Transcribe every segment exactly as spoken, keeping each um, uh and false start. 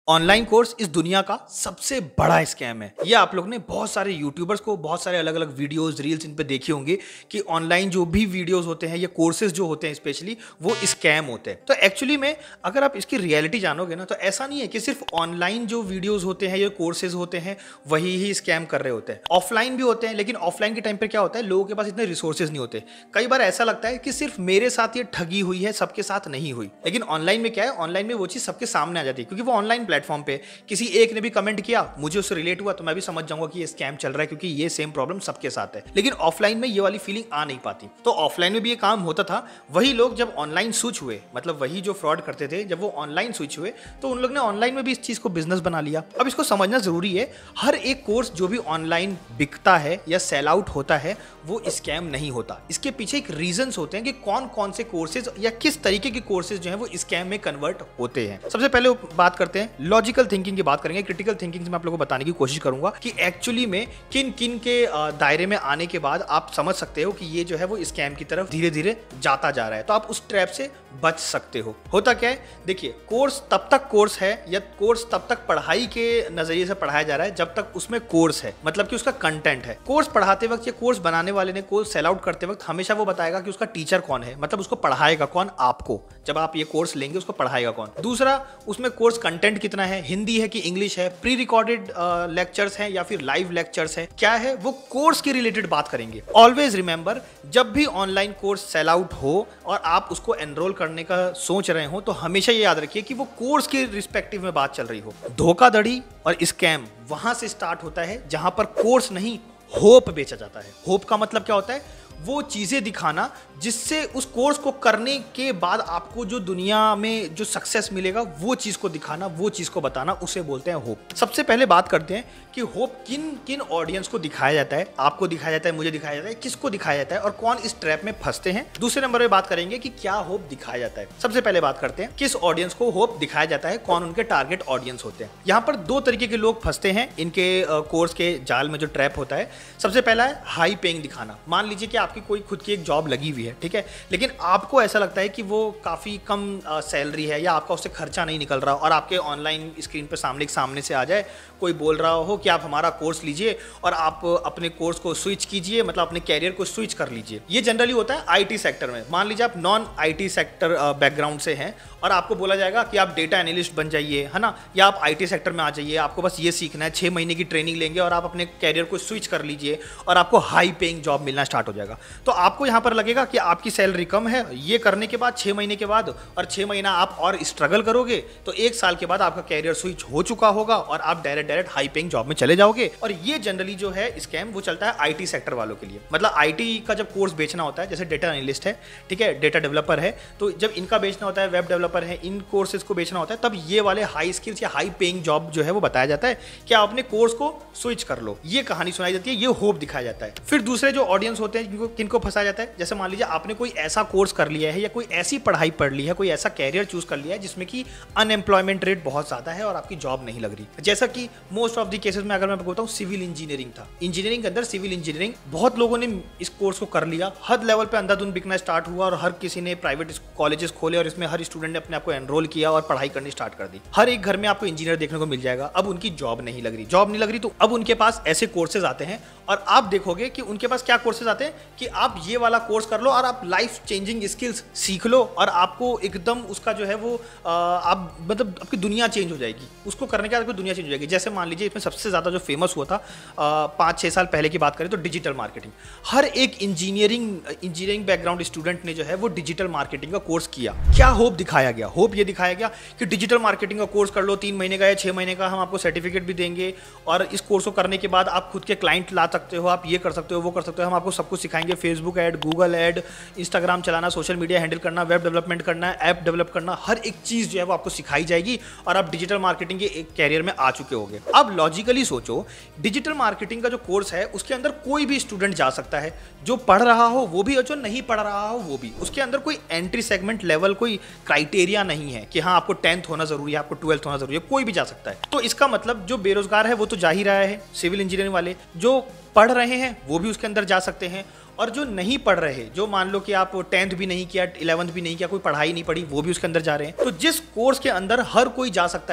Online course इस दुनिया का सबसे बड़ा स्कैम है। ये आप लोग ने बहुत सारे यूट्यूबर्स को बहुत सारे अलग अलग वीडियोस रील्स इन पे देखे होंगे कि ऑनलाइन जो भी वीडियोस होते हैं या कोर्सेज जो होते हैं स्पेशली वो स्कैम होते हैं। तो एक्चुअली में अगर आप इसकी रियलिटी जानोगे ना तो ऐसा नहीं है कि सिर्फ ऑनलाइन जो वीडियोज होते हैं या कोर्सेज होते हैं वही ही स्कैम कर रहे होते हैं। ऑफलाइन भी होते हैं, लेकिन ऑफलाइन के टाइम पर क्या होता है, लोगों के पास इतने रिसोर्सेज नहीं होते। कई बार ऐसा लगता है कि सिर्फ मेरे साथ ये ठगी हुई है, सबके साथ नहीं हुई। लेकिन ऑनलाइन में क्या है, ऑनलाइन में वो चीज सबके सामने आ जाती है क्योंकि वो ऑनलाइन प्लेटफॉर्म पे किसी एक ने भी कमेंट किया, मुझे उससे रिलेट हुआ तो मैं भी समझ जाऊंगा कि ये स्कैम चल रहा है क्योंकि ये सेम प्रॉब्लम सबके साथ है। लेकिन ऑफलाइन में ये वाली फीलिंग आ नहीं पाती। तो ऑफलाइन में भी ये काम होता था। वही लोग जब ऑनलाइन स्विच हुए, मतलब वही जो फ्रॉड करते थे, जब वो ऑनलाइन स्विच हुए तो उन लोग ने ऑनलाइन में भी इस चीज को बिजनेस बना लिया। अब इसको समझना जरूरी है, हर एक कोर्स जो भी ऑनलाइन बिकता है या सेल आउट होता है वो स्कैम नहीं होता। इसके पीछे एक रीजंस होते हैं कि कौन कौन से कोर्सेज या किस तरीके के कोर्सेज जो हैं वो स्कैम में कन्वर्ट होते हैं। सबसे पहले बात करते हैं लॉजिकल थिंकिंग की बात करेंगे। क्रिटिकल थिंकिंग से मैं आप लोगों को बताने की कोशिश करूंगा कि एक्चुअली में किन किन के दायरे में आने के बाद आप समझ सकते हो कि ये जो है वो स्कैम की तरफ धीरे धीरे जाता जा रहा है, तो आप उस ट्रैप से बच सकते हो। होता क्या है, देखिए, कोर्स तब तक कोर्स है या कोर्स तब तक पढ़ाई के नजरिए से पढ़ाया जा रहा है जब तक उसमें कोर्स है, मतलब कि उसका कंटेंट है। कोर्स पढ़ाते वक्त या कोर्स बनाने वाले ने कोर्स सेल आउट करते वक्त हमेशा वो बताएगा कि उसका टीचर कौन है, मतलब उसको पढ़ाएगा कौन आपको। जब आप ये कोर्स लेंगे उसको पढ़ाएगा कौन। दूसरा, उसमें कोर्स कंटेंट कितना है, हिंदी है कि इंग्लिश है, प्री रिकॉर्डेड लेक्चर्स हैं या फिर लाइव लेक्चर्स हैं, क्या है, वो कोर्स के रिलेटेड बात करेंगे। ऑलवेज रिमेंबर, जब भी ऑनलाइन कोर्स सेल आउट हो और आप उसको एनरोल करने का सोच रहे हो तो हमेशा ये याद रखिए कि वो कोर्स के रिस्पेक्टिव में बात चल रही हो। धोखाधड़ी और स्कैम वहां से स्टार्ट होता है जहां पर कोर्स नहीं, होप बेचा जाता है। होप का मतलब क्या होता है, वो चीजें दिखाना जिससे उस कोर्स को करने के बाद आपको जो दुनिया में जो सक्सेस मिलेगा वो चीज को दिखाना, वो चीज को बताना, उसे बोलते हैं होप। सबसे पहले बात करते हैं कि होप किन किन ऑडियंस को दिखाया जाता है। आपको दिखाया जाता है, मुझे दिखाया जाता है, किसको दिखाया जाता है और कौन इस ट्रैप में फंसते हैं। दूसरे नंबर पे बात करेंगे कि क्या होप दिखाया जाता है। सबसे पहले बात करते हैं किस ऑडियंस को होप दिखाया जाता है, कौन उनके टारगेट ऑडियंस होते हैं। यहाँ पर दो तरीके के लोग फंसते हैं इनके कोर्स के जाल में जो ट्रैप होता है। सबसे पहला है हाई पेइंग दिखाना। मान लीजिए कि आपकी कोई खुद की एक जॉब लगी हुई है, ठीक है, लेकिन आपको ऐसा लगता है कि वो काफ़ी कम सैलरी है या आपका उससे खर्चा नहीं निकल रहा और आपके ऑनलाइन स्क्रीन पर सामने सामने से आ जाए कोई बोल रहा हो कि आप हमारा कोर्स लीजिए और आप अपने कोर्स को स्विच कीजिए, मतलब अपने कैरियर को स्विच कर लीजिए। ये जनरली होता है आईटी सेक्टर में। मान लीजिए आप नॉन आईटी सेक्टर बैकग्राउंड से हैं और आपको बोला जाएगा कि आप डेटा एनालिस्ट बन जाइए, है ना, या आप आईटी सेक्टर में आ जाइए, आपको बस ये सीखना है, छः महीने की ट्रेनिंग लेंगे और आप अपने कैरियर को स्विच कर लीजिए और आपको हाई पेइंग जॉब मिलना स्टार्ट हो जाएगा। तो आपको यहाँ पर लगेगा कि आपकी सैलरी कम है, ये करने के बाद छः महीने के बाद और छः महीना आप और स्ट्रगल करोगे तो एक साल के बाद आपका कैरियर स्विच हो चुका होगा और आप direct direct high paying job में चले जाओगे। और ये जनरली जो है स्कैम वो चलता है आईटी सेक्टर वालों के लिए। मतलब आईटी का जब कोर्स बेचना होता है, जैसे डेटा एनालिस्ट है, ठीक है, डेटा डेवलपर है, तो जब इनका बेचना होता है, वेब डेवलपर है, इन कोर्सेज को बेचना होता है, तब ये वाले हाई स्किल्स या हाई पेइंग जॉब जो है वो बताया जाता है कि आप अपने कोर्स को स्विच कर लो। ये कहानी सुनाई जाती है, ये होप दिखाया जाता है। फिर दूसरे जो ऑडियंस होते हैं जिनको किनको फंसाया जाता है, जैसे मान लीजिए आपने कोई ऐसा कोर्स कर लिया है या कोई ऐसी पढ़ाई पढ़ ली है, कोई ऐसा कैरियर चूज कर लिया है जिसमें कि अनएम्प्लॉयमेंट रेट बहुत ज्यादा है और आपकी जॉब नहीं लग रही। जैसा कि मोस्ट ऑफ द केसेस में अगर मैं बताऊं सिविल इंजीनियरिंग था, इंजीनियरिंग के अंदर सिविल इंजीनियरिंग, बहुत लोगों ने इस कोर्स को कर लिया, हद लेवल पे अंधाधुंध बिकना स्टार्ट हुआ और हर किसी ने प्राइवेट कॉलेजेस खोले और इसमें हर स्टूडेंट ने अपने आप को एनरोल किया और पढ़ाई करनी स्टार्ट कर दी। हर एक घर में आपको इंजीनियर देखने को मिल जाएगा। अब उनकी जॉब नहीं लग रही, जॉब नहीं लग रही तो अब उनके पास ऐसे कोर्सेज आते हैं और आप देखोगे कि उनके पास क्या कोर्सेज आते हैं कि आप ये वाला कोर्स कर लो और आप लाइफ चेंजिंग स्किल्स सीख लो और आपको एकदम उसका जो है वो आ, आप मतलब आपकी दुनिया चेंज हो जाएगी। उसको करने के बाद आपकी दुनिया चेंज हो जाएगी। जैसे मान लीजिए इसमें सबसे ज़्यादा जो फेमस हुआ था पाँच छः साल पहले की बात करें तो डिजिटल मार्केटिंग। हर एक इंजीनियरिंग इंजीनियरिंग बैकग्राउंड स्टूडेंट ने जो है वो डिजिटल मार्केटिंग का कोर्स किया। क्या होप दिखाया गया? होप ये दिखाया गया कि डिजिटल मार्केटिंग का कोर्स कर लो, तीन महीने का या छः महीने का, हम आपको सर्टिफिकेट भी देंगे और इस कोर्स को करने के बाद आप खुद के क्लाइंट ला सकते हो, आप ये कर सकते हो, वो कर सकते हो, हम आपको सब कुछ सिखाएंगे। Facebook ad, Google ad, Instagram चलाना, सोशल मीडिया हैंडल करना, वेब डेवलपमेंट करना, ऐप डेवलप करना, हर एक चीज़ जो है वो आपको सिखाई जाएगी और आप डिजिटल मार्केटिंग के एक कैरियर में आ चुके होंगे। अब लॉजिकली सोचो, डिजिटल मार्केटिंग का जो कोर्स है उसके अंदर कोई भी स्टूडेंट जा सकता है, जो पढ़ रहा हो वो भी और जो नहीं पढ़ रहा हो वो भी। उसके अंदर कोई एंट्री सेगमेंट लेवल कोई क्राइटेरिया नहीं है कि हाँ आपको टेंथ होना जरूरी है, आपको ट्वेल्थ होना जरूरी है, कोई भी जा सकता है। तो इसका मतलब जो बेरोजगार है वो तो जा ही रहा है, सिविल इंजीनियरिंग वाले जो पढ़ रहे हैं वो भी उसके अंदर जा सकते हैं और जो नहीं पढ़ रहे, जो मान लो कि आप टेंथ भी नहीं किया, इलेवंथ भी नहीं किया, कोई पढ़ाई नहीं पढ़ी, वो भी उसके अंदर जा रहे हैं। तो जिस कोर्स के अंदर हर कोई जा सकता है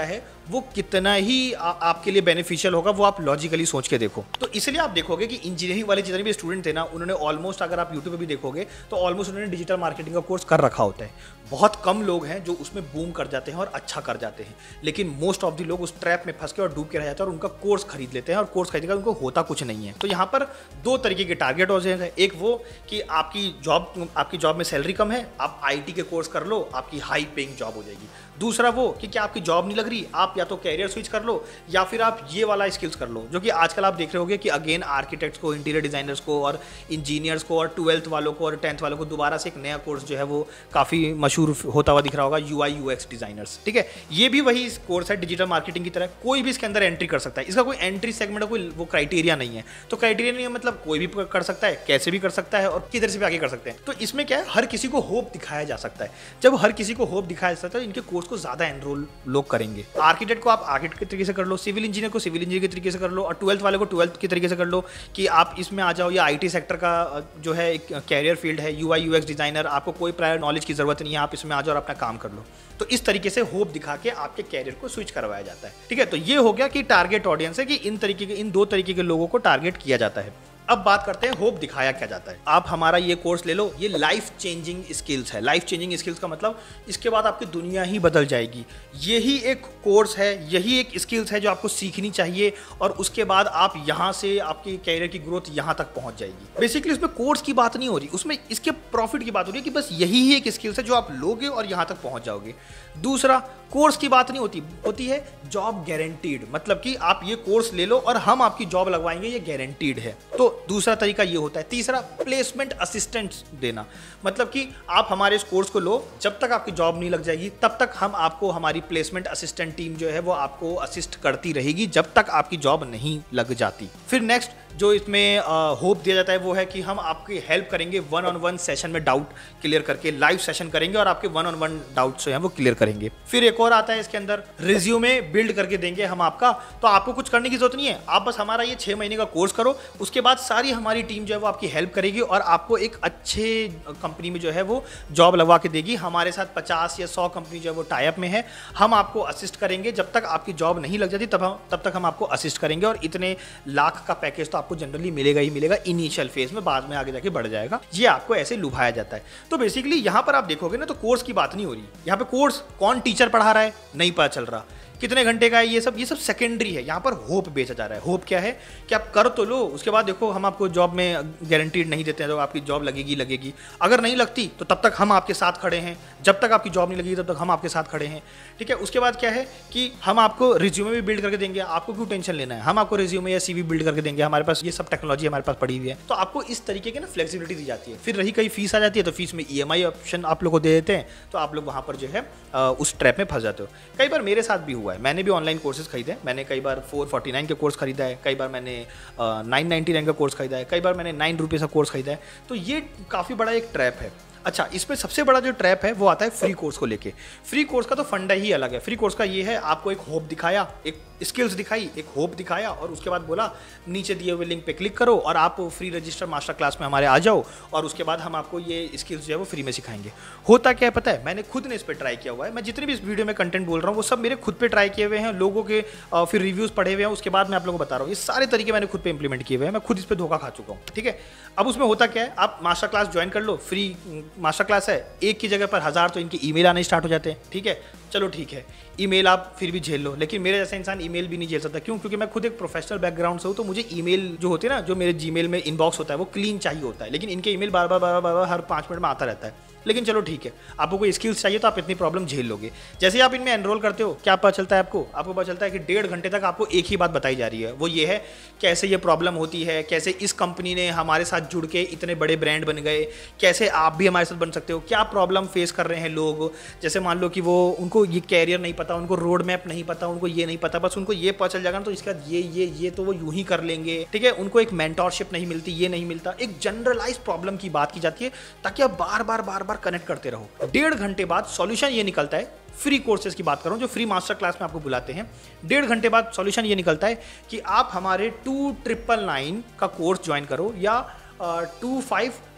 वो कितना ही आ, आपके लिए बेनिफिशियल होगा, वो आप लॉजिकली सोच के देखो। तो इसलिए आप देखोगे कि इंजीनियरिंग वाले जितने भी स्टूडेंट थे ना, उन्होंने ऑलमोस्ट, अगर आप यूट्यूब पे भी देखोगे तो ऑलमोस्ट उन्होंने डिजिटल मार्केटिंग का कोर्स कर रखा होता है। बहुत कम लोग हैं जो उसमें बूम कर जाते हैं और अच्छा कर जाते हैं, लेकिन मोस्ट ऑफ द लोग उस ट्रैप में फंस के और डूब के रह जाते हैं और उनका कोर्स खरीद लेते हैं और कोर्स खरीदने का उनको होता कुछ नहीं है। तो यहाँ पर दो तरीके के टारगेट हो जाएंगे। एक वो कि आपकी जॉब आपकी जॉब में सैलरी कम है, आप आईटी के कोर्स कर लो, आपकी हाई पेइंग जॉब हो जाएगी। दूसरा वो कि क्या आपकी जॉब नहीं लग रही, आप या तो कैरियर स्विच कर लो या फिर आप ये वाला स्किल्स कर लो, जो कि आजकल आप देख रहे होगे कि अगेन आर्किटेक्ट्स को, इंटीरियर डिजाइनर्स को और इंजीनियर्स को और ट्वेल्थ वालों को और टेंथ वालों को दोबारा से एक नया कोर्स जो है वो काफ़ी मशहूर होता हुआ दिख रहा होगा, यूआई यूएक्स डिजाइनर्स। ठीक है, ये भी वही कोर्स है डिजिटल मार्केटिंग की तरह, कोई भी इसके अंदर एंट्री कर सकता है। इसका कोई एंट्री सेगमेंट का कोई वो क्राइटेरिया नहीं है। तो क्राइटेरिया नहीं है मतलब कोई भी कर सकता है, कैसे भी कर सकता है और किधर से भी आगे कर सकते हैं। तो इसमें क्या है, हर किसी को होप दिखाया जा सकता है। जब हर किसी को होप दिखाया जा सकता है, इनके कोर्स को ज्यादा एनरोल लोग करेंगे। आर्किटेक्ट को आप आर्किटेक्ट के तरीके से कर लो, सिविल इंजीनियर को सिविल इंजीनियर के तरीके से कर लो, और ट्वेल्थ वाले को ट्वेल्थ के तरीके से कर लो कि आप इसमें आ जाओ। या आईटी सेक्टर का जो है एक कैरियर फील्ड है, यूआई यूएक्स डिजाइनर, आपको कोई प्रायर नॉलेज की जरूरत नहीं है, आप इसमें आ जाओ और अपना काम कर लो। तो इस तरीके से होप दिखा के आपके कैरियर को स्विच करवाया जाता है। ठीक है, तो ये हो गया कि टारगेट ऑडियंस है कि इन तरीके के इन दो तरीके के लोगों को टारगेट किया जाता है। अब बात करते हैं होप दिखाया क्या जाता है। आप हमारा ये कोर्स ले लो, ये लाइफ चेंजिंग स्किल्स है। लाइफ चेंजिंग स्किल्स का मतलब इसके बाद आपकी दुनिया ही बदल जाएगी। यही एक कोर्स है, यही एक स्किल्स है जो आपको सीखनी चाहिए और उसके बाद आप यहाँ से आपकी कैरियर की ग्रोथ यहाँ तक पहुँच जाएगी। बेसिकली उसमें कोर्स की बात नहीं हो रही, उसमें इसके प्रॉफिट की बात हो रही है कि बस यही ही एक स्किल्स है जो आप लोगे और यहाँ तक पहुँच जाओगे। दूसरा, कोर्स की बात नहीं होती, होती है जॉब गारंटीड, मतलब कि आप ये कोर्स ले लो और हम आपकी जॉब लगवाएंगे, ये गारंटीड है। तो दूसरा तरीका ये होता है। तीसरा, प्लेसमेंट असिस्टेंट देना, मतलब कि आप हमारे इस कोर्स को लो, जब तक आपकी जॉब नहीं लग जाएगी तब तक हम आपको, हमारी प्लेसमेंट असिस्टेंट टीम जो है वो आपको असिस्ट करती रहेगी जब तक आपकी जॉब नहीं लग जाती। फिर नेक्स्ट जो इसमें होप दिया जाता है वो है कि हम आपकी हेल्प करेंगे वन ऑन वन सेशन में, डाउट क्लियर करके लाइव सेशन करेंगे और आपके वन ऑन वन डाउट्स जो हैं वो क्लियर करेंगे। फिर एक और आता है इसके अंदर, रिज्यूमे बिल्ड करके देंगे हम आपका। तो आपको कुछ करने की जरूरत नहीं है, आप बस हमारा ये छः महीने का कोर्स करो, उसके बाद सारी हमारी टीम जो है वो आपकी हेल्प करेगी और आपको एक अच्छे कंपनी में जो है वो जॉब लगवा के देगी। हमारे साथ पचास या सौ कंपनी जो है वो टाइप में है, हम आपको असिस्ट करेंगे जब तक आपकी जॉब नहीं लग जाती, तब हम तब तक हम आपको असिस्ट करेंगे और इतने लाख का पैकेज तो आपको जनरली मिलेगा ही मिलेगा इनिशियल फेज में, बाद में आगे जाके बढ़ जाएगा। ये आपको ऐसे लुभाया जाता है। तो बेसिकली यहाँ पर आप देखोगे ना तो कोर्स की बात नहीं हो रही, यहाँ पे कोर्स कौन टीचर पढ़ा रहा है नहीं पता चल रहा, कितने घंटे का है, ये सब ये सब सेकेंडरी है। यहाँ पर होप बेचा जा रहा है। होप क्या है कि आप कर तो लो, उसके बाद देखो हम आपको जॉब में गारंटीड नहीं देते हैं, तो आपकी जॉब लगेगी लगेगी अगर नहीं लगती तो तब तक हम आपके साथ खड़े हैं, जब तक आपकी जॉब नहीं लगेगी तब तक हम आपके साथ खड़े हैं। ठीक है, उसके बाद क्या है कि हम आपको रिज्यूमे भी बिल्ड करके देंगे, आपको क्यों टेंशन लेना है, हम आपको रिज्यूमे या सीवी बिल्ड करके देंगे, हमारे पास ये सब टेक्नोलॉजी हमारे पास पड़ी हुई है। तो आपको इस तरीके की ना फ्लेक्सिबिलिटी दी जाती है। फिर रही कहीं फीस आ जाती है तो फीस में ई एम आई ऑप्शन आप लोग को दे देते हैं, तो आप लोग वहाँ पर जो है उस ट्रैप में फंस जाते हो। कई बार मेरे साथ भी हुआ है, मैंने भी ऑनलाइन कोर्सेज खरीदे, मैंने कई बार फोर फोर्टी नाइन का कोर्स खरीदा है, कई बार मैंने नाइन नाइन्टी नाइन का कोर्स खरीदा है, कई बार मैंने नाइन रुपीज़ का कोर्स खरीदा है। तो ये काफ़ी बड़ा एक ट्रैप है। अच्छा, इसमें सबसे बड़ा जो ट्रैप है वो आता है फ्री कोर्स को लेके। फ्री कोर्स का तो फंडा ही अलग है। फ्री कोर्स का ये है, आपको एक होप दिखाया, एक स्किल्स दिखाई, एक होप दिखाया और उसके बाद बोला नीचे दिए हुए लिंक पे क्लिक करो और आप फ्री रजिस्टर मास्टर क्लास में हमारे आ जाओ और उसके बाद हम आपको ये स्किल्स जो है वो फ्री में सिखाएंगे। होता क्या है पता है, मैंने खुद ने इस पर ट्राई किया हुआ है। मैं जितने भी इस वीडियो में कंटेंट बोल रहा हूँ वो सब मेरे खुद पे ट्राई किए हुए हैं, लोगों के फिर रिव्यूज़ पढ़े हुए हैं, उसके बाद मैं आप लोगों को बता रहा हूँ। ये सारे तरीके मैंने खुद पे इंप्लीमेंट किए हुए हैं, मैं खुद इस पर धोखा खा चुका हूँ। ठीक है, अब उसमें होता क्या है, आप मास्टर क्लास ज्वाइन कर लो, फ्री मास्टर क्लास है, एक की जगह पर हज़ार तो इनके ईमेल आने स्टार्ट हो जाते हैं। ठीक है, चलो ठीक है, ईमेल आप फिर भी झेल लो, लेकिन मेरे जैसा इंसान ईमेल भी नहीं झेल सकता। क्यों? क्योंकि मैं खुद एक प्रोफेशनल बैकग्राउंड से हूँ, तो मुझे ईमेल जो होते हैं ना, जो मेरे जीमेल में इनबॉक्स होता है वो क्लीन चाहिए होता है, लेकिन इनके ईमेल बार बार बार बार हर पाँच मिनट में आता रहता है। लेकिन चलो ठीक है, आपको कोई स्किल्स चाहिए तो आप इतनी प्रॉब्लम झेल लोगे। जैसे ही आप इनमें एनरोल करते हो, क्या पता चलता है आपको? आपको पता चलता है कि डेढ़ घंटे तक आपको एक ही बात बताई जा रही है, वो ये है कैसे ये प्रॉब्लम होती है, कैसे इस कंपनी ने हमारे साथ जुड़ के इतने बड़े ब्रांड बन गए, कैसे आप भी हमारे साथ बन सकते हो, क्या प्रॉब्लम फेस कर रहे हैं लोग। जैसे मान लो कि वो उनको ये कैरियर नहीं पता, उनको रोड मैप नहीं पता, उनको ये नहीं पता, बस उनको ये पता चल जाएगा ना तो इसके बाद ये ये ये तो वो यूं ही कर लेंगे। ठीक है, उनको एक मेंटरशिप नहीं मिलती, ये नहीं मिलता, एक जनरलाइज प्रॉब्लम की बात की जाती है ताकि आप बार बार बार बार कनेक्ट करते रहो। डेढ़ घंटे बाद सॉल्यूशन ये निकलता है, फ्री कोर्सेज की बात करूं जो फ्री मास्टर क्लास में आपको बुलाते हैं, डेढ़ घंटे बाद सॉल्यूशन ये निकलता है कि आप हमारे टू ट्रिपल नाइन का कोर्स ज्वाइन करो या टू फाइव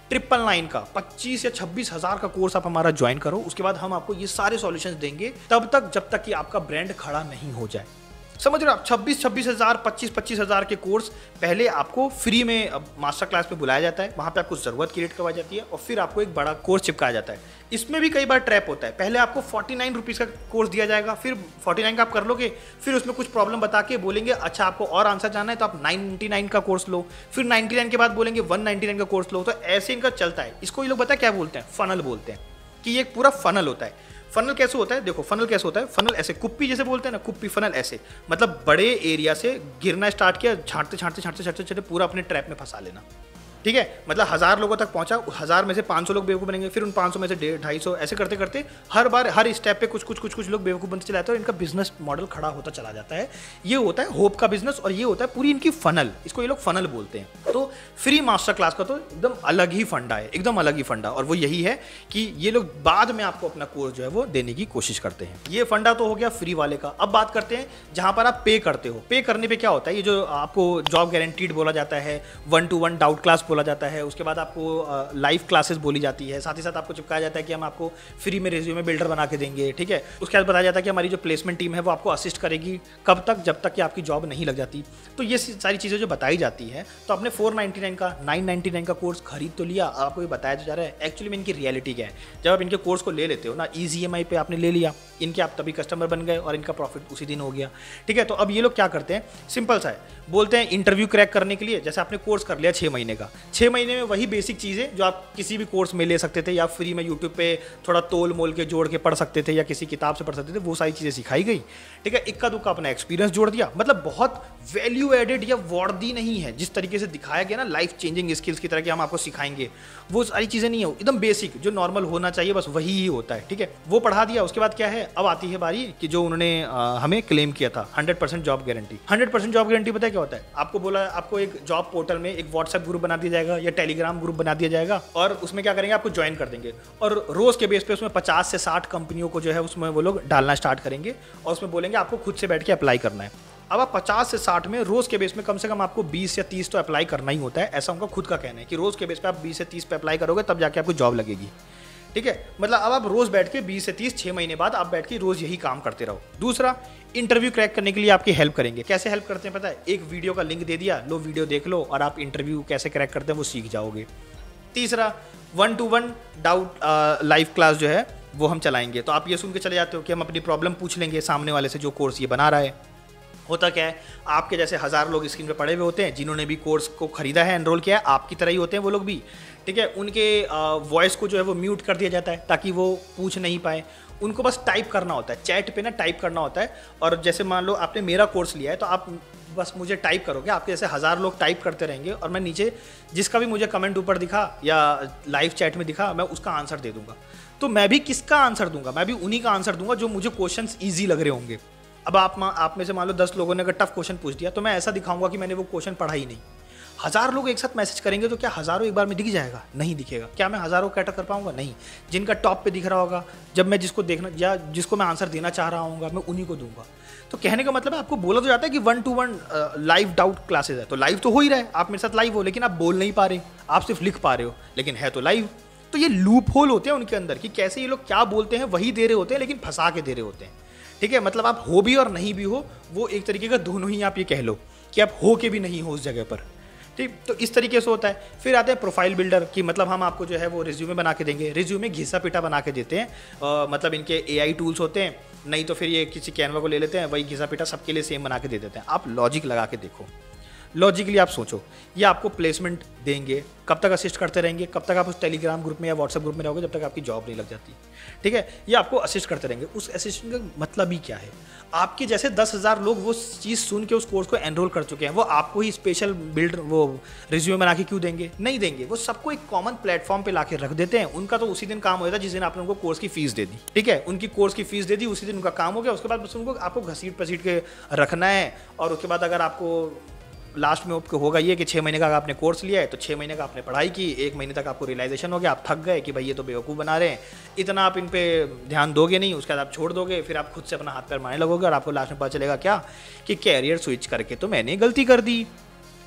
ट्रिपल नाइन का पच्चीस या छब्बीस हजार का कोर्स आप हमारा ज्वाइन करो, उसके बाद हम आपको ये सारे सॉल्यूशंस देंगे तब तक जब तक कि आपका ब्रांड खड़ा नहीं हो जाए। समझ रहे हो आप? छब्बीस छब्बीस हजार पच्चीस पच्चीस हजार के कोर्स पहले आपको फ्री में मास्टर क्लास में बुलाया जाता है, वहां पे आपको जरूरत क्रिएट करवाई जाती है और फिर आपको एक बड़ा कोर्स चिपकाया जाता है। इसमें भी कई बार ट्रैप होता है, पहले आपको फोर्टी नाइन रुपीज़ का कोर्स दिया जाएगा, फिर फोर्टी नाइन का आप कर लोगे, फिर उसमें कुछ प्रॉब्लम बता के बोलेंगे अच्छा आपको और आंसर जानना है तो आप नाइन नाइंटी नाइन का कोर्स लो, फिर नाइंटी नाइन के बाद बोलेंगे वन नाइंटी नाइन का कोर्स लो। तो ऐसे इनका चलता है। इसको ये लोग पता है क्या बोलते हैं? फनल बोलते हैं, कि ये एक पूरा फनल होता है। फनल कैसे होता है? देखो फनल कैसे होता है, फनल ऐसे कुप्पी जैसे बोलते हैं ना, कुप्पी फनल ऐसे, मतलब बड़े एरिया से गिरना स्टार्ट किया, छांटते छांटते छांटते छांटते छांटते पूरा अपने ट्रैप में फंसा लेना। ठीक है, मतलब हज़ार लोगों तक पहुंचा, हजार में से पाँच सौ लोग बेवकूफ़ बनेंगे, फिर उन पाँच सौ में से डेढ़ ढाई सौ, ऐसे करते करते हर बार हर स्टेप पे कुछ कुछ कुछ कुछ लोग बेवकूफ़ बनते चले जाते हैं और इनका बिजनेस मॉडल खड़ा होता चला जाता है। ये होता है होप का बिजनेस और ये होता है पूरी इनकी फनल, इसको ये लोग फनल बोलते हैं। तो फ्री मास्टर क्लास का तो एकदम अलग ही फंडा है, एकदम अलग ही फंडा, और वो यही है कि ये लोग बाद में आपको अपना कोर्स जो है वो देने की कोशिश करते हैं। ये फंडा तो हो गया फ्री वाले का। अब बात करते हैं जहाँ पर आप पे करते हो। पे करने पे क्या होता है, ये जो आपको जॉब गारंटीड बोला जाता है, one to one doubt class बोला जाता है, उसके बाद आपको लाइव क्लासेस बोली जाती है, साथ ही साथ आपको चिपकाया जाता है कि हम आपको फ्री में रिज्यूमे बिल्डर बना के देंगे। ठीक है, उसके बाद बताया जाता है कि हमारी जो प्लेसमेंट टीम है वो आपको असिस्ट करेगी, कब तक? जब तक कि आपकी जॉब नहीं लग जाती। तो ये सारी चीज़ें जो बताई जाती है, तो आपने फोर नाइंटी नाइन का नाइन नाइंटी नाइन का कोर्स खरीद तो लिया, आपको ये बताया जा रहा है एक्चुअली में इनकी रियलिटी क्या है। जब आप इनके कोर्स को ले लेते हो ना, ईजी ई एम आई पे आपने ले लिया, इनके आप तभी कस्टमर बन गए और इनका प्रॉफिट उसी दिन हो गया। ठीक है, तो अब ये लोग क्या करते हैं, सिंपल सा है, बोलते हैं इंटरव्यू क्रैक करने के लिए, जैसे आपने कोर्स कर लिया छः महीने का, छः महीने में वही बेसिक चीज़ें जो आप किसी भी कोर्स में ले सकते थे या फ्री में यूट्यूब पे थोड़ा तोल मोल के जोड़ के पढ़ सकते थे या किसी किताब से पढ़ सकते थे, वो सारी चीज़ें सिखाई गई। ठीक है, इक्का दुक्का अपना एक्सपीरियंस जोड़ दिया, मतलब बहुत वैल्यू एडेड या वर्दी नहीं है। जिस तरीके से दिखाया गया ना लाइफ चेंजिंग स्किल्स की तरह कि हम आपको सिखाएंगे, वो सारी चीज़ें नहीं है, एकदम बेसिक जो नॉर्मल होना चाहिए बस वही ही होता है। ठीक है, वो पढ़ा दिया। उसके बाद क्या है, अब आती है बारी कि जो उन्होंने आ, हमें क्लेम किया था hundred percent job guarantee. Hundred percent job guarantee पता है क्या होता है? आपको बोला आपको एक जॉब पोर्टल में एक व्हाट्सएप ग्रुप बना दिया जाएगा या टेलीग्राम ग्रुप बना दिया जाएगा और उसमें क्या करेंगे, आपको ज्वाइन कर देंगे और रोज के बेस पे उसमें पचास से साठ कंपनियों को जो है उसमें वो लोग डालना स्टार्ट करेंगे और उसमें बोलेंगे आपको खुद से बैठ के अप्लाई करना है। अब आप पचास से साठ में रोज के बेस में कम से कम आपको बीस या तीस तो अप्लाई करना ही होता है, ऐसा उनका खुद का कहना है कि रोज के बेस पे आप बीस से तीस पे अप्लाई करोगे तब जाके आपको जॉब लगेगी। ठीक है, मतलब अब आप रोज बैठ के बीस से तीस, छः महीने बाद आप बैठ के रोज यही काम करते रहो। दूसरा, इंटरव्यू क्रैक करने के लिए आपकी हेल्प करेंगे। कैसे हेल्प करते हैं पता है? एक वीडियो का लिंक दे दिया, लो वीडियो देख लो और आप इंटरव्यू कैसे क्रैक करते हैं वो सीख जाओगे। तीसरा, one to one doubt live class जो है वो हम चलाएंगे। तो आप ये सुन के चले जाते हो कि हम अपनी प्रॉब्लम पूछ लेंगे सामने वाले से जो कोर्स ये बना रहा है। होता क्या है, आपके जैसे हज़ार लोग स्क्रीन पे पड़े हुए होते हैं जिन्होंने भी कोर्स को खरीदा है, एनरोल किया है, आपकी तरह ही होते हैं वो लोग भी। ठीक है, उनके वॉइस को जो है वो म्यूट कर दिया जाता है ताकि वो पूछ नहीं पाए। उनको बस टाइप करना होता है, चैट पे ना टाइप करना होता है। और जैसे मान लो आपने मेरा कोर्स लिया है तो आप बस मुझे टाइप करोगे, आपके जैसे हज़ार लोग टाइप करते रहेंगे और मैं नीचे जिसका भी मुझे कमेंट ऊपर दिखा या लाइव चैट में दिखा मैं उसका आंसर दे दूंगा। तो मैं भी किसका आंसर दूंगा? मैं भी उन्हीं का आंसर दूंगा जो मुझे क्वेश्चंस ईजी लग रहे होंगे। अब आप आप में से मान लो दस लोगों ने अगर टफ क्वेश्चन पूछ दिया तो मैं ऐसा दिखाऊंगा कि मैंने वो क्वेश्चन पढ़ा ही नहीं। हज़ार लोग एक साथ मैसेज करेंगे तो क्या हज़ारों एक बार में दिख जाएगा? नहीं दिखेगा। क्या मैं हज़ारों कैटर कर पाऊंगा? नहीं। जिनका टॉप पे दिख रहा होगा, जब मैं जिसको देखना या जिसको मैं आंसर देना चाह रहा हूँ मैं उन्हीं को दूंगा। तो कहने का मतलब है आपको बोला तो जाता है कि one to one live doubt classes है, तो लाइव तो हो ही रहा है, आप मेरे साथ लाइव हो, लेकिन आप बोल नहीं पा रहे, आप सिर्फ लिख पा रहे हो, लेकिन है तो लाइव। तो ये लूप होल होते हैं उनके अंदर कि कैसे ये लोग क्या बोलते हैं वही दे रहे होते हैं लेकिन फंसा के दे रहे होते हैं। ठीक है, मतलब आप हो भी और नहीं भी हो, वो एक तरीके का दोनों ही आप ये कह लो कि आप हो के भी नहीं हो उस जगह पर। ठीक, तो इस तरीके से होता है। फिर आते हैं प्रोफाइल बिल्डर की, मतलब हम आपको जो है वो रिज्यूमे बना के देंगे। रिज्यूमे घिसा पिटा बना के देते हैं, आ, मतलब इनके एआई टूल्स होते हैं, नहीं तो फिर ये किसी कैनवा को ले लेते हैं, वही घिसा पिटा सबके लिए सेम बना के दे देते हैं। आप लॉजिक लगा के देखो, लॉजिकली आप सोचो, ये आपको प्लेसमेंट देंगे, कब तक असिस्ट करते रहेंगे, कब तक आप उस टेलीग्राम ग्रुप में या व्हाट्सएप ग्रुप में रहोगे जब तक आपकी जॉब नहीं लग जाती। ठीक है, ये आपको असिस्ट करते रहेंगे। उस असिस्टेंट का मतलब ही क्या है? आपके जैसे दस हज़ार लोग वो चीज़ सुन के उस कोर्स को एनरोल कर चुके हैं, वो आपको ही स्पेशल बिल्ड वो रिज्यूमे बना के क्यों देंगे? नहीं देंगे। वो सबको एक कॉमन प्लेटफॉर्म पे लाके रख देते हैं। उनका तो उसी दिन काम हो जाता है जिस दिन आपने उनको कोर्स की फीस दे दी। ठीक है, उनकी कोर्स की फीस दे दी, उसी दिन उनका काम हो गया। उसके बाद बस उनको आपको घसीट पसीट के रखना है। और उसके बाद अगर आपको लास्ट में आपको होगा ये कि छः महीने का आपने कोर्स लिया है तो छः महीने का आपने पढ़ाई की, एक महीने तक आपको रियलाइजेशन हो गया, आप थक गए कि भाई ये तो बेवकूफ़ बना रहे हैं, इतना आप इन पे ध्यान दोगे नहीं, उसके बाद आप छोड़ दोगे, फिर आप खुद से अपना हाथ पैर मारने लगोगे और आपको लास्ट में पता चलेगा क्या कि कैरियर स्विच करके तो मैंने गलती कर दी।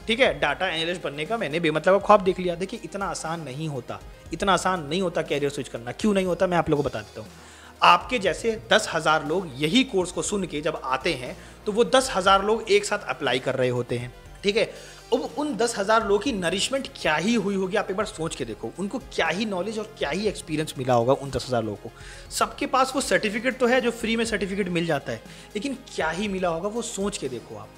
ठीक है, डाटा एनालिस्ट बनने का मैंने बेमतलब ख्वाब देख लिया। देखिए इतना आसान नहीं होता, इतना आसान नहीं होता कैरियर स्विच करना। क्यों नहीं होता मैं आप लोगों को बता देता हूँ। आपके जैसे दस हज़ार लोग यही कोर्स को सुन के जब आते हैं तो वो दस हज़ार लोग एक साथ अप्लाई कर रहे होते हैं, ठीक है। अब उन दस हज़ार लोगों की नरिशमेंट क्या ही हुई होगी, आप एक बार सोच के देखो। उनको क्या ही नॉलेज और क्या ही एक्सपीरियंस मिला होगा उन दस हज़ार लोगों को। सबके पास वो सर्टिफिकेट तो है जो फ्री में सर्टिफिकेट मिल जाता है, लेकिन क्या ही मिला होगा वो सोच के देखो आप।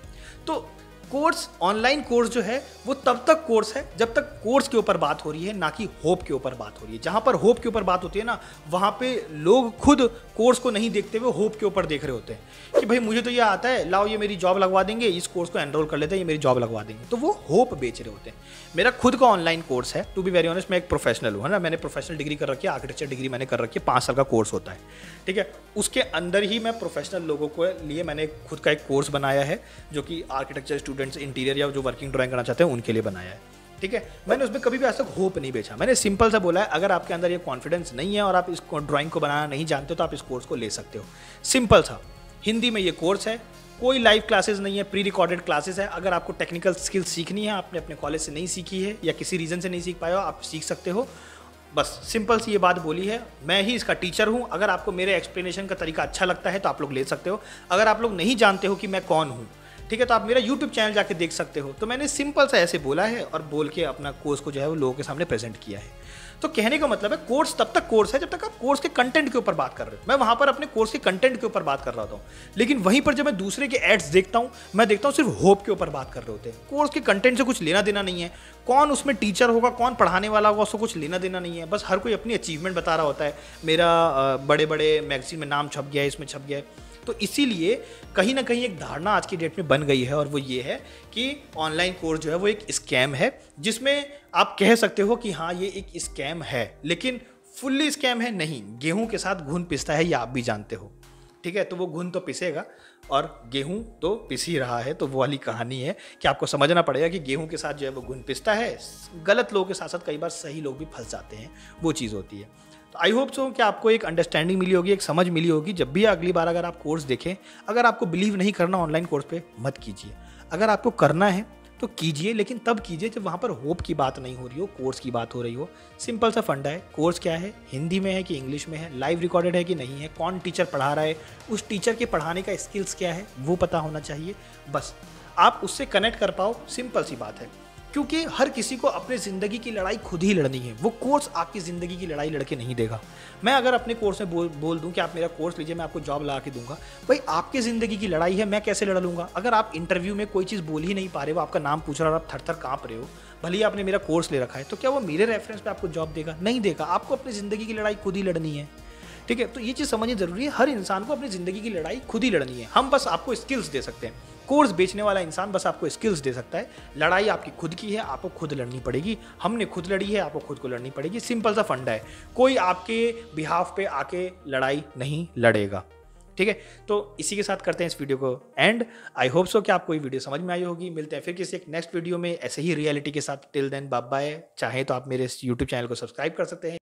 तो कोर्स, ऑनलाइन कोर्स जो है वो तब तक कोर्स है जब तक कोर्स के ऊपर बात हो रही है, ना कि होप के ऊपर बात हो रही है। जहां पर होप के ऊपर बात होती है ना, वहां पे लोग खुद कोर्स को नहीं देखते हुए होप के ऊपर देख रहे होते हैं कि भाई मुझे तो ये आता है, लाओ ये मेरी जॉब लगवा देंगे, इस कोर्स को एनरोल कर लेते हैं, ये मेरी जॉब लगवा देंगे। तो वो होप बेच रहे होते हैं। मेरा खुद का ऑनलाइन कोर्स है, टू बी वेरी ऑनेस्ट मैं एक प्रोफेशनल हूँ, है ना। मैंने प्रोफेशनल डिग्री कर रखी है, आर्किटेक्चर डिग्री मैंने कर रखी है, पाँच साल का कोर्स होता है, ठीक है। उसके अंदर ही मैं प्रोफेशनल लोगों के लिए मैंने खुद का एक कोर्स बनाया है जो कि आर्किटेक्चर स्टूडेंट्स, इंटीरियर या जो वर्किंग ड्राइंग करना चाहते हैं उनके लिए बनाया है, ठीक है। मैंने उसमें कभी भी आज तक होप नहीं बेचा। मैंने सिंपल सा बोला है, अगर आपके अंदर ये कॉन्फिडेंस नहीं है और आप इस ड्राइंग को बनाना नहीं जानते तो आप इस कोर्स को ले सकते हो। सिंपल सा, हिंदी में ये कोर्स है, कोई लाइव क्लासेस नहीं है, प्री रिकॉर्डेड क्लासेस है। अगर आपको टेक्निकल स्किल्स सीखनी है, आपने अपने कॉलेज से नहीं सीखी है या किसी रीज़न से नहीं सीख पाए हो, आप सीख सकते हो। बस सिंपल सी ये बात बोली है। मैं ही इसका टीचर हूँ। अगर आपको मेरे एक्सप्लेनेशन का तरीका अच्छा लगता है तो आप लोग ले सकते हो। अगर आप लोग नहीं जानते हो कि मैं कौन हूँ, ठीक है, तो आप मेरा यूट्यूब चैनल जाके देख सकते हो। तो मैंने सिंपल सा ऐसे बोला है और बोल के अपना कोर्स को जो है वो लोगों के सामने प्रेजेंट किया है। तो कहने का मतलब है कोर्स तब तक कोर्स है जब तक आप कोर्स के कंटेंट के ऊपर बात कर रहे हो। मैं वहां पर अपने कोर्स के कंटेंट के ऊपर बात कर रहा होता हूँ, लेकिन वहीं पर जब मैं दूसरे के एड्स देखता हूँ, मैं देखता हूँ सिर्फ होप के ऊपर बात कर रहे होते हैं। कोर्स के कंटेंट से कुछ लेना देना नहीं है। कौन उसमें टीचर होगा, कौन पढ़ाने वाला होगा, उसको कुछ लेना देना नहीं है। बस हर कोई अपनी अचीवमेंट बता रहा होता है, मेरा बड़े बड़े मैगजीन में नाम छप गया है, इसमें छप गया है। तो इसीलिए कहीं ना कहीं एक धारणा आज की डेट में बन गई है और वो ये है कि ऑनलाइन कोर्स जो है वो एक स्कैम है, जिसमें आप कह सकते हो कि हाँ ये एक स्कैम है, लेकिन फुल्ली स्कैम है नहीं। गेहूं के साथ घुन पिसता है, ये आप भी जानते हो, ठीक है। तो वो घुन तो पिसेगा और गेहूं तो पिस ही रहा है। तो वो वाली कहानी है कि आपको समझना पड़ेगा कि गेहूं के साथ जो है वो घुन पिसता है। गलत लोगों के साथ साथ कई बार सही लोग भी फंस जाते हैं, वो चीज़ होती है। तो आई होप सो कि आपको एक अंडरस्टैंडिंग मिली होगी, एक समझ मिली होगी। जब भी अगली बार अगर आप कोर्स देखें, अगर आपको बिलीव नहीं करना ऑनलाइन कोर्स पे, मत कीजिए। अगर आपको करना है तो कीजिए, लेकिन तब कीजिए जब वहाँ पर होप की बात नहीं हो रही हो, कोर्स की बात हो रही हो। सिंपल सा फंडा है। कोर्स क्या है, हिंदी में है कि इंग्लिश में है, लाइव रिकॉर्डेड है कि नहीं है, कौन टीचर पढ़ा रहा है, उस टीचर के पढ़ाने का स्किल्स क्या है वो पता होना चाहिए। बस आप उससे कनेक्ट कर पाओ, सिंपल सी बात है। क्योंकि हर किसी को अपनी ज़िंदगी की लड़ाई खुद ही लड़नी है। वो कोर्स आपकी ज़िंदगी की लड़ाई लड़के नहीं देगा। मैं अगर अपने कोर्स में बोल बोल दूं कि आप मेरा कोर्स लीजिए, मैं आपको जॉब लगा के दूंगा, भाई आपकी ज़िंदगी की लड़ाई है, मैं कैसे लड़ लूँगा। अगर आप इंटरव्यू में कोई चीज़ बोल ही नहीं पा रहे हो, आपका नाम पूछ रहा है और आप थर थर काँप रहे हो, भले ही आपने मेरा कोर्स ले रखा है, तो क्या वो मेरे रेफरेंस पे आपको जॉब देगा? नहीं देगा। आपको अपनी ज़िंदगी की लड़ाई खुद ही लड़नी है, ठीक है। तो ये चीज़ समझनी जरूरी है। हर इंसान को अपनी ज़िंदगी की लड़ाई खुद ही लड़नी है। हम बस आपको स्किल्स दे सकते हैं। कोर्स बेचने वाला इंसान बस आपको स्किल्स दे सकता है। लड़ाई आपकी खुद की है, आपको खुद लड़नी पड़ेगी। हमने खुद लड़ी है, आपको खुद को लड़नी पड़ेगी। सिंपल सा फंडा है। कोई आपके बिहाफ पे आके लड़ाई नहीं लड़ेगा, ठीक है। तो इसी के साथ करते हैं इस वीडियो को एंड। आई होप सो कि आपको ये वीडियो समझ में आई होगी। मिलते हैं फिर किसी एक नेक्स्ट वीडियो में ऐसे ही रियलिटी के साथ। Till then bye bye. चाहे तो आप मेरे यूट्यूब चैनल को सब्सक्राइब कर सकते हैं।